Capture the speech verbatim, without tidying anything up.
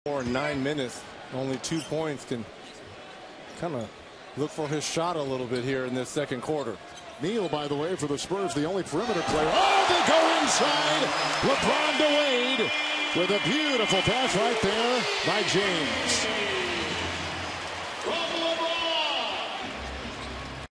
For nine minutes, only two points, can kind of look for his shot a little bit here in this second quarter. Neal, by the way, for the Spurs, the only perimeter player. Oh, they go inside. LeBron to Wade with a beautiful pass right there by James.